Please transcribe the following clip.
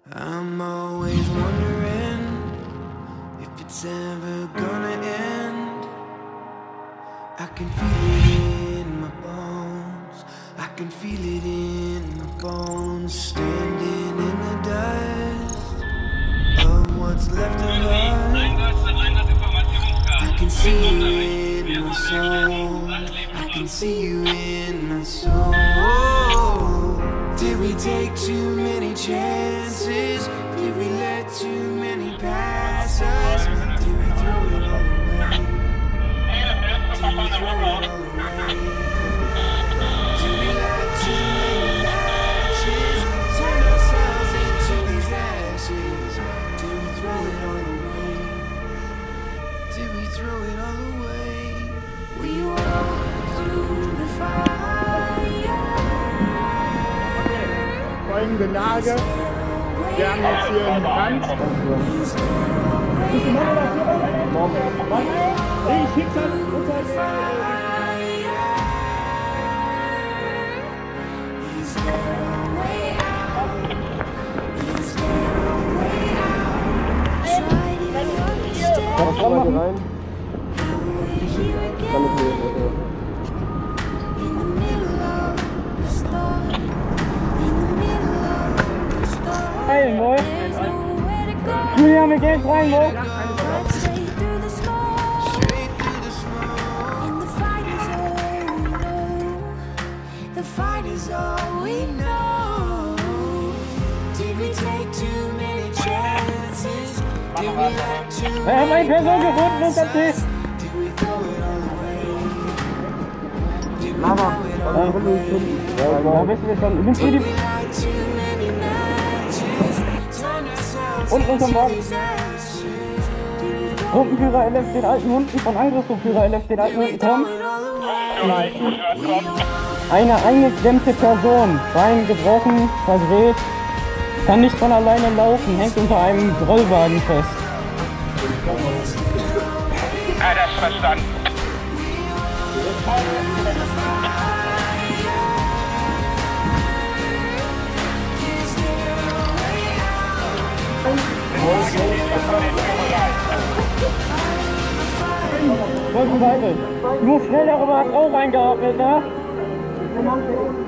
I'm always wondering if it's ever gonna end. I can feel it in my bones. I can feel it in my bones. Standing in the dust of what's left of us. I can see you in my soul. I can see you in my soul. Did we take too many chances? Did we let too many pass us? Did we throw it all away? Did we throw it all away? Did we light too many matches? Turn ourselves into these ashes? Did we throw it all away? Did we throw it all away? We walked through the fire. Folgende Lage. Wir haben jetzt hier einen Brand. Ich hitz's rein. Rein, wo? Julian, wir gehen rein, wo? Wir haben eine Person gefunden und das ist. Mama, da wissen wir schon. Nimmst du die? Und unterm Wagen. Gruppenführer LF den alten Hunden von Angriffsgruppführer LF den alten Hunden kommen. Eine eingeklemmte Person, Bein gebrochen, verdreht, kann nicht von alleine laufen, hängt unter einem Rollwagen fest. Ja, das ist verstanden. Du musst schnell darüber, hast auch eingeatmet, ne?